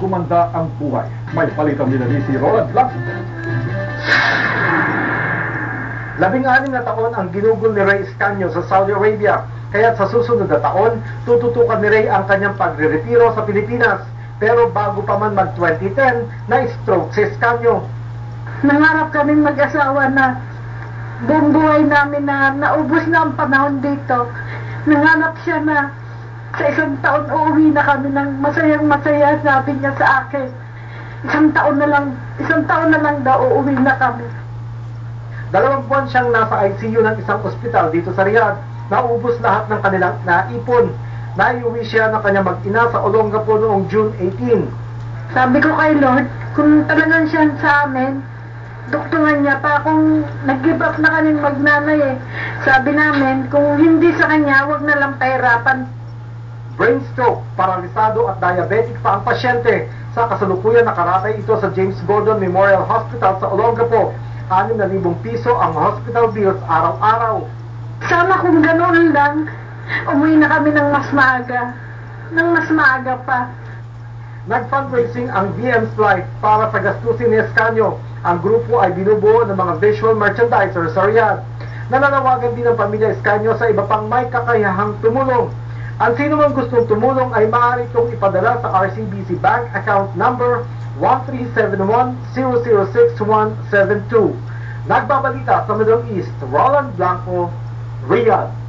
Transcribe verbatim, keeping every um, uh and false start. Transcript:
gumanda ang buhay. May palitan din na si Roland Blanco. Labing-anim na taon ang ginugol ni Rey Escanio sa Saudi Arabia. Kaya sa susunod na taon, tututukan ni Rey ang kanyang pagre-retiro sa Pilipinas. Pero bago pa man mag twenty ten, na-stroke si Escanio. Nangarap kaming mag-asawa na buong buhay namin na naubos na ang panahon dito. Nangarap siya na sa isang taon uuwi na kami ng masayang masaya, sabi niya sa akin. Isang taon na lang, isang taon na lang daw uuwi na kami. Dalawang buwan siyang nasa I C U ng isang ospital dito sa Riyadh. Naubos lahat ng kanilang naipon. Naiuwi siya ng kanyang mag-ina sa Olongapo noong June eighteen. Sabi ko kay Lord, kung talagang siya sa amin, doktoran niya pa kung nag-give up na kaming magnanay eh. Sabi namin, kung hindi sa kanya, wag na lang pahirapan. Brain stroke, paralisado at diabetic pa ang pasyente. Sa kasalukuyan nakaratay ito sa James Gordon Memorial Hospital sa Olongapo. anim na libong piso ang hospital bills araw-araw. Sana kung ganoon lang, umuwi na kami ng mas maaga. Ng mas maaga pa. Nag-fundraising ang V M's Life para sa gastusin ni Escanio. Ang grupo ay binubuo ng mga visual merchandisers sa Riyadh. Nananawagan din ang pamilya Escanio sa iba pang may kakayahang tumulong. Ang sino mang gustong tumulong ay maaari itong ipadala sa R C B C Bank account number one three seven one zero zero six one seven two. Nagbabalita sa Middle East, Roland Blanco, Riyadh.